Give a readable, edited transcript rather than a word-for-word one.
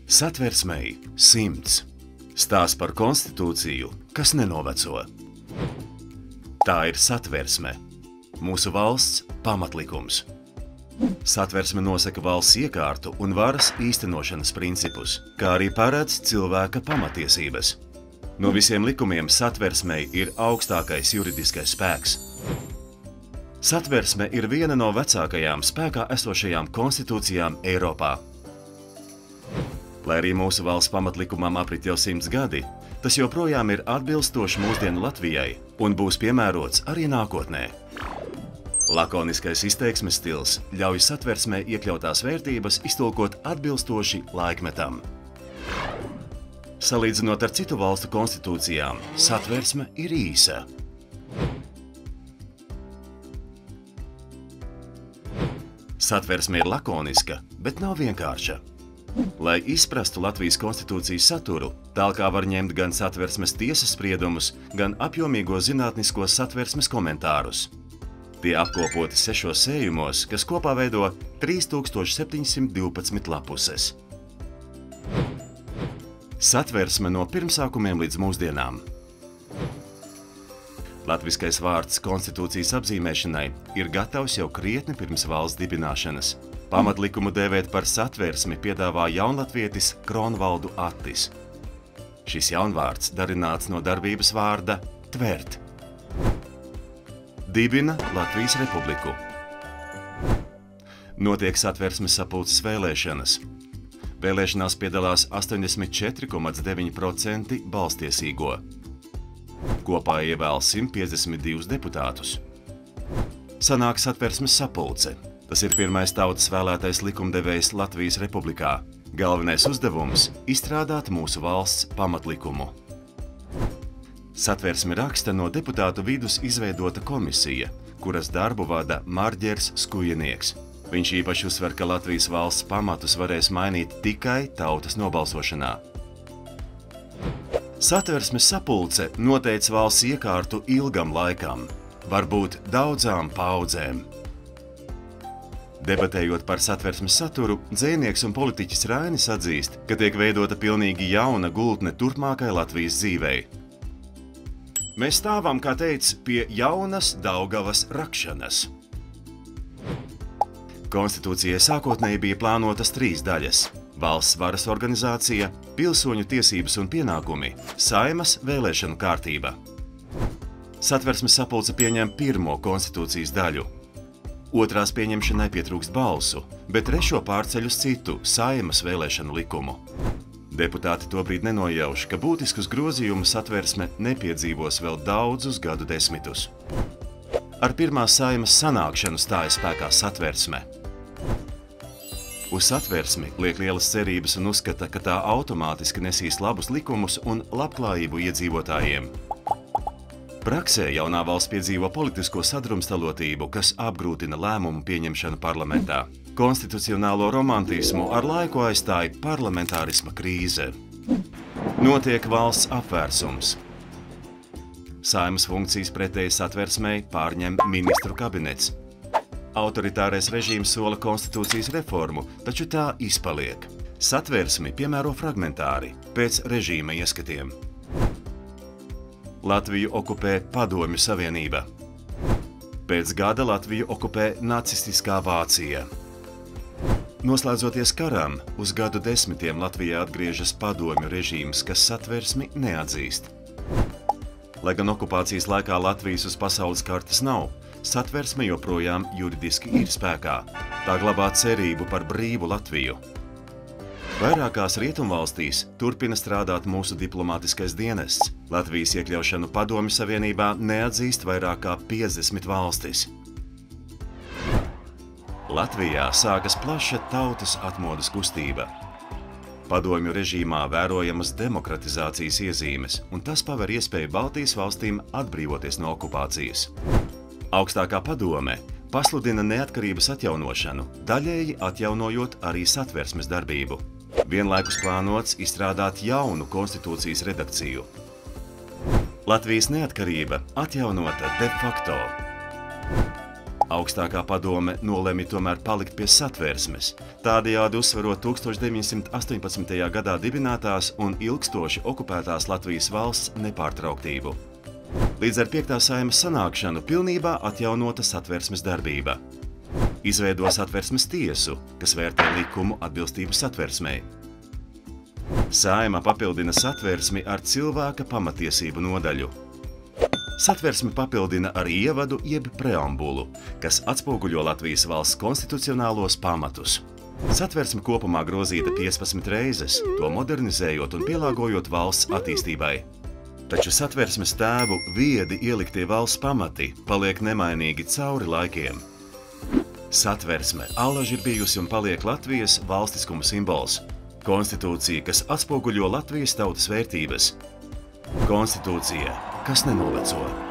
Satversmei 100. Stāsts par konstitūciju, kas nenoveco. Tā ir satversme, mūsu valsts pamatlikums. Satversme nosaka valsts iekārtu un varas īstenošanas principus, kā arī paredz cilvēka pamatiesības. No visiem likumiem satversmei ir augstākais juridiskais spēks. Satversme ir viena no vecākajām spēkā esošajām konstitūcijām Eiropā. Lai arī mūsu valsts pamatlikumam aprit jau 100 gadi, tas joprojām ir atbilstošs mūsdienu Latvijai un būs piemērots arī nākotnē. Lakoniskais izteiksmes stils ļauj satversmē iekļautās vērtības iztulkot atbilstoši laikmetam. Salīdzinot ar citu valstu konstitūcijām, satversme ir īsa. Satversme ir lakoniska, bet nav vienkārša. Lai izprastu Latvijas konstitūcijas saturu, tālkā var ņemt gan satversmes tiesas spriedumus, gan apjomīgo zinātnisko satversmes komentārus. Tie apkopoti 6 sējumos, kas kopā veido 3712 lapuses. Satversme no pirmsākumiem līdz mūsdienām. Latviskais vārds konstitūcijas apzīmēšanai ir gatavs jau krietni pirms valsts dibināšanas. Pamatlikumu dēvēt par satversmi piedāvā jaunlatvietis Kronvaldu Attis. Šis jaunvārds darināts no darbības vārda tvert. Dibina Latvijas Republiku. Notiek satversmes sapulces vēlēšanas. Vēlēšanās piedalās 84,9% balstiesīgo. Kopā ievēl 152 deputātus. Sanāk satversmes sapulce. Tas ir pirmais tautas vēlētais likumdevējs Latvijas Republikā. Galvenais uzdevums – izstrādāt mūsu valsts pamatlikumu. Satversmi raksta no deputātu vidus izveidota komisija, kuras darbu vada Marģers Skujenieks. Viņš īpaši uzsver, ka Latvijas valsts pamatus varēs mainīt tikai tautas nobalsošanā. Satversmes sapulce noteica valsts iekārtu ilgam laikam, varbūt daudzām paudzēm. Debatējot par satversmes saturu, dzejnieks un politiķis Rainis atzīst, ka tiek veidota pilnīgi jauna gultne turpmākai Latvijas dzīvei. Mēs stāvam, kā teica, pie jaunas Daugavas rakšanas. Konstitūcijai sākotnēji bija plānotas 3 daļas – valsts varas organizācija, pilsoņu tiesības un pienākumi, Saimas vēlēšanu kārtība. Satversmes sapulce pieņem pirmo konstitūcijas daļu. Otrās pieņemšanai pietrūkst balsu, bet trešo pārceļ uz citu Saimas vēlēšanu likumu. Deputāti tobrīd nenojauš, ka būtiskus grozījumus satversme nepiedzīvos vēl daudzus gadu desmitus. Ar pirmās Saimas sanākšanu stājas spēkā satversme. Uz satversmi liek lielas cerības un uzskata, ka tā automātiski nesīs labus likumus un labklājību iedzīvotājiem. Praksē jaunā valsts piedzīvo politisko sadrumstalotību, kas apgrūtina lēmumu pieņemšanu parlamentā. Konstitucionālo romantismu ar laiku aizstāja parlamentārisma krīze. Notiek valsts apvērsums. Saimas funkcijas pretēji satversmei pārņem ministru kabinets. Autoritārais režīms sola konstitūcijas reformu, taču tā izpaliek. Satversmi piemēro fragmentāri, pēc režīma ieskatiem. Latviju okupē Padomju Savienība. Pēc gada Latviju okupē nacistiskā Vācija. Noslēdzoties karam, uz gadu desmitiem Latvijā atgriežas padomju režīms, kas satversmi neatzīst. Lai gan okupācijas laikā Latvijas uz pasaules kartes nav, satversme joprojām juridiski ir spēkā. Tā glabā cerību par brīvu Latviju. Vairākās rietumvalstīs turpina strādāt mūsu diplomātiskais dienests. Latvijas iekļaušanu Padomju Savienībā neatzīst vairāk kā 50 valstis. Latvijā sākas plaša tautas atmodas kustība. Padomju režīmā vērojamas demokratizācijas iezīmes, un tas paver iespēju Baltijas valstīm atbrīvoties no okupācijas. Augstākā padome pasludina neatkarības atjaunošanu, daļēji atjaunojot arī satversmes darbību. Vienlaikus plānots izstrādāt jaunu konstitūcijas redakciju. Latvijas neatkarība atjaunota de facto. Augstākā padome nolemj tomēr palikt pie Satversmes, tādējādi uzsverot 1918. gadā dibinātās un ilgstoši okupētās Latvijas valsts nepārtrauktību. Līdz ar 5. Saeimas sanākšanu pilnībā atjaunota Satversmes darbība. Izveido Satversmes tiesu, kas vērtē likumu atbilstību Satversmei. Saeima papildina Satversmi ar cilvēka pamatiesību nodaļu. Satversmi papildina ar ievadu jeb preambulu, kas atspoguļo Latvijas valsts konstitucionālos pamatus. Satversme kopumā grozīta 15 reizes, to modernizējot un pielāgojot valsts attīstībai. Taču Satversmes tēvu viedi ieliktie valsts pamati paliek nemainīgi cauri laikiem. Satversme allaž ir bijusi un paliek Latvijas valstiskuma simbols. Konstitūcija, kas atspoguļo Latvijas tautas vērtības. Konstitūcija, kas nenoveco.